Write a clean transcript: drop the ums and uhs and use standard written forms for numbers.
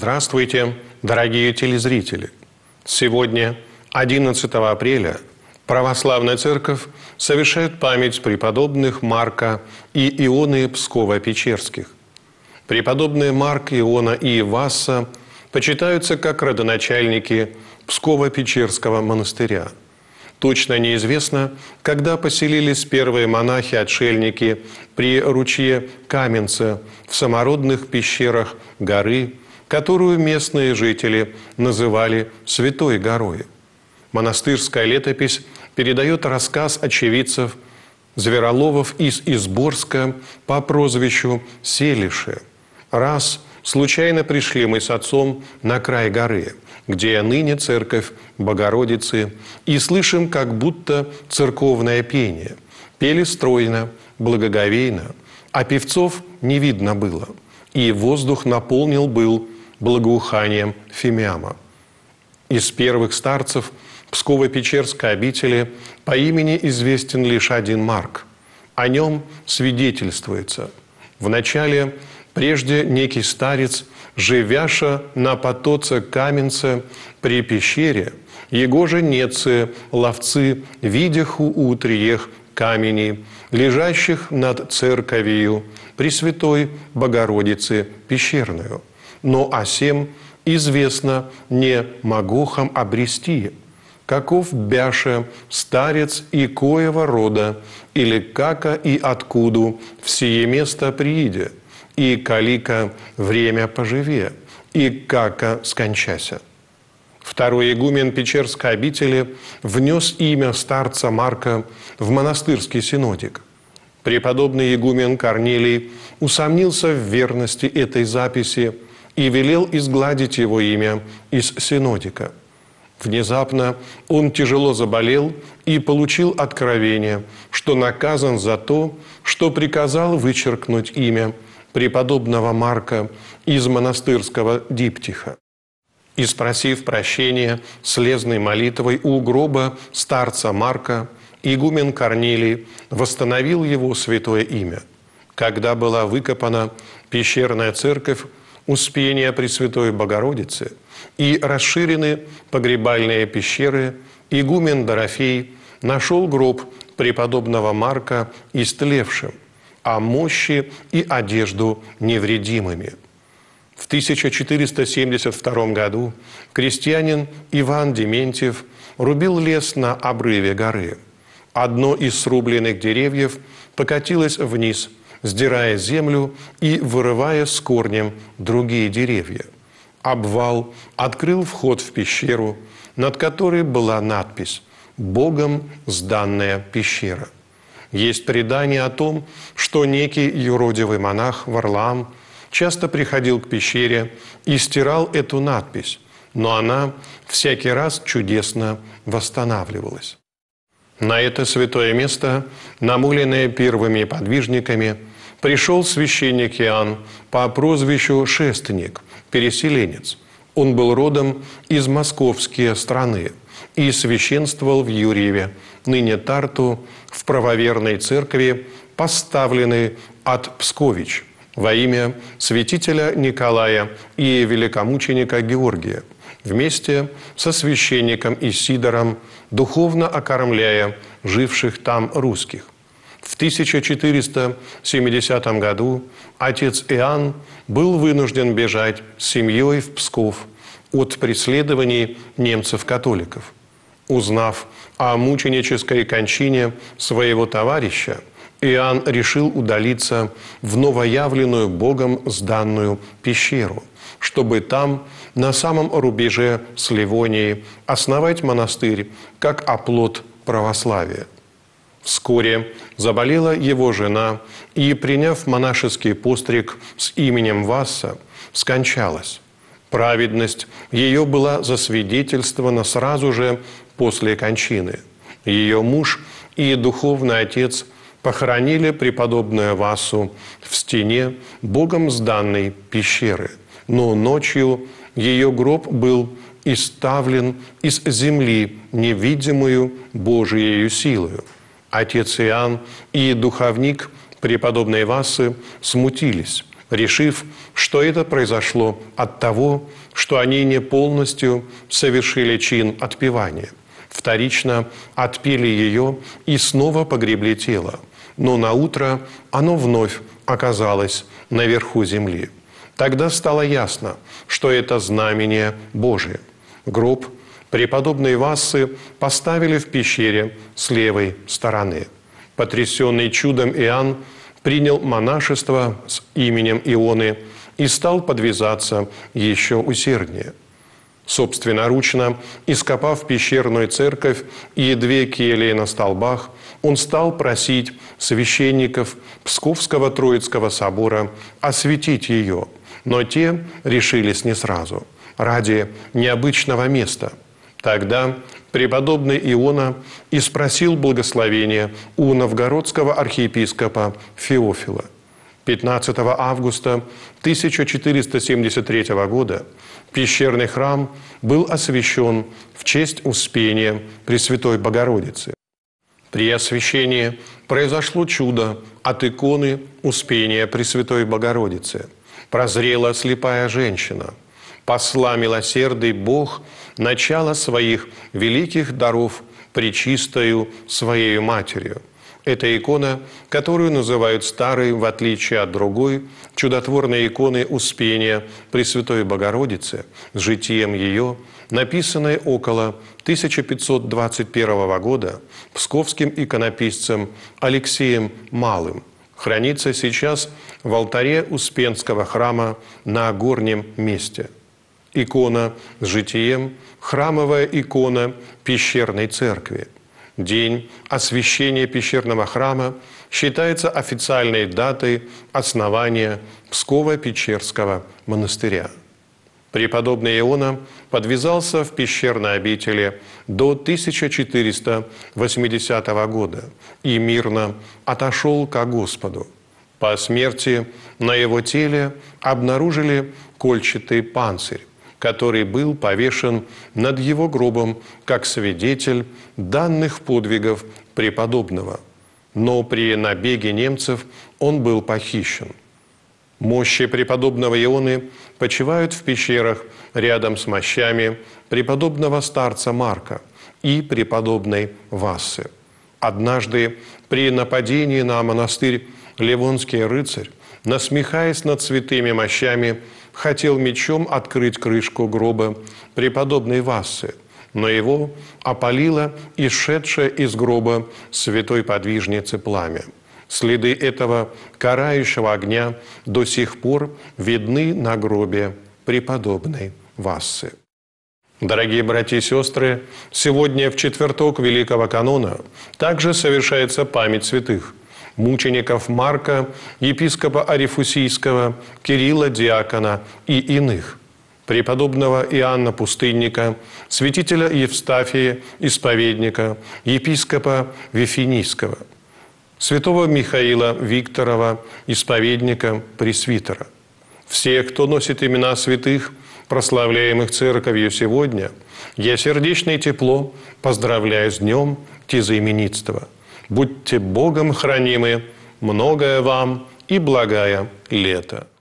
Здравствуйте, дорогие телезрители! Сегодня, 11 апреля, Православная Церковь совершает память преподобных Марка и Ионы Псково-Печерских. Преподобные Марк, Иона и Васса почитаются как родоначальники Псково-Печерского монастыря. Точно неизвестно, когда поселились первые монахи-отшельники при ручье Каменце в самородных пещерах горы, которую местные жители называли Святой горой. Монастырская летопись передает рассказ очевидцев звероловов из Изборска по прозвищу Селиши. Раз случайно пришли мы с отцом на край горы, где ныне церковь Богородицы, и слышим как будто церковное пение. Пели стройно, благоговейно, а певцов не видно было, и воздух наполнил был благоуханием фимиама. Из первых старцев Псково-Печерской обители по имени известен лишь один Марк. О нем свидетельствуется. Вначале прежде некий старец, живяша на потоце Каменце при пещере, его же нецы, ловцы, видяху утриех каменей, лежащих над церковью Пресвятой Богородицы пещерную. Но о сем известно не могохам обрести, каков бяше старец и коего рода, или кака и откуду в сие место прииде, и калика время поживе, и кака скончася. Второй игумен Печерской обители внес имя старца Марка в монастырский синодик. Преподобный игумен Корнилий усомнился в верности этой записи и велел изгладить его имя из синодика. Внезапно он тяжело заболел и получил откровение, что наказан за то, что приказал вычеркнуть имя преподобного Марка из монастырского диптиха. И, спросив прощения слезной молитвой у гроба старца Марка, игумен Корнилий восстановил его святое имя. Когда была выкопана пещерная церковь Успения Пресвятой Богородицы и расширены погребальные пещеры, игумен Дорофей нашел гроб преподобного Марка истлевшим, а мощи и одежду невредимыми. В 1472 году крестьянин Иван Дементьев рубил лес на обрыве горы. Одно из срубленных деревьев покатилось вниз, сдирая землю и вырывая с корнем другие деревья. Обвал открыл вход в пещеру, над которой была надпись «Богом сданная пещера». Есть предание о том, что некий юродивый монах Варлаам часто приходил к пещере и стирал эту надпись, но она всякий раз чудесно восстанавливалась. На это святое место, намоленное первыми подвижниками, пришел священник Иоанн по прозвищу Шественник, переселенец. Он был родом из московской страны и священствовал в Юрьеве, ныне Тарту, в правоверной церкви, поставленной от Пскович, во имя святителя Николая и великомученика Георгия, вместе со священником Исидором, духовно окормляя живших там русских. В 1470 году отец Иоанн был вынужден бежать с семьей в Псков от преследований немцев-католиков. Узнав о мученической кончине своего товарища, Иоанн решил удалиться в новоявленную Богом сданную пещеру, чтобы там, на самом рубеже с Ливонией, основать монастырь как оплот православия. Вскоре заболела его жена и, приняв монашеский постриг с именем Васса, скончалась. Праведность ее была засвидетельствована сразу же после кончины. Ее муж и духовный отец похоронили преподобную Вассу в стене Богом сданной пещеры, но ночью ее гроб был изставлен из земли невидимую Божиею силою. Отец Иоанн и духовник преподобной Вассы смутились решив, что это произошло от того, что они не полностью совершили чин отпевания. Вторично отпели ее и снова погребли тело, но наутро оно вновь оказалось наверху земли. Тогда стало ясно, что это знамение Божие. Гроб преподобной Вассы поставили в пещере с левой стороны. Потрясенный чудом Иоанн принял монашество с именем Ионы и стал подвязаться еще усерднее. Собственноручно ископав пещерную церковь и 2 келии на столбах, он стал просить священников Псковского Троицкого собора осветить ее, но те решились не сразу, ради необычного места. Тогда преподобный Иона и спросил благословения у новгородского архиепископа Феофила. 15 августа 1473 года пещерный храм был освящен в честь Успения Пресвятой Богородицы. При освящении произошло чудо от иконы Успения Пресвятой Богородицы. Прозрела слепая женщина. Посла милосердный Бог начало своих великих даров пречистою Своею Матерью. Это икона, которую называют старой, в отличие от другой, чудотворной иконы Успения Пресвятой Богородицы с житием ее, написанной около 1521 года псковским иконописцем Алексеем Малым. Хранится сейчас в алтаре Успенского храма на горнем месте. Икона с житием – храмовая икона пещерной церкви. День освящения пещерного храма считается официальной датой основания Псково-Печерского монастыря. Преподобный Иона подвязался в пещерной обители до 1480 года и мирно отошел ко Господу. По смерти на его теле обнаружили кольчатый панцирь, который был повешен над его гробом как свидетель данных подвигов преподобного. Но при набеге немцев он был похищен. Мощи преподобного Ионы почивают в пещерах рядом с мощами преподобного старца Марка и преподобной Вассы. Однажды при нападении на монастырь Ливонский рыцарь, насмехаясь над святыми мощами, хотел мечом открыть крышку гроба преподобной Вассы, но его опалило исшедшее из гроба святой подвижницы пламя. Следы этого карающего огня до сих пор видны на гробе преподобной Вассы. Дорогие братья и сестры, сегодня в четверток Великого Канона также совершается память святых мучеников Марка, епископа Арифусийского, Кирилла Диакона и иных, преподобного Иоанна Пустынника, святителя Евстафия Исповедника, епископа Вифинийского, святого Михаила Викторова, исповедника, пресвитера. Все, кто носит имена святых, прославляемых Церковью сегодня, я сердечно и тепло поздравляю с днем тезаименитства. Будьте Богом хранимы, многое вам и благая лето.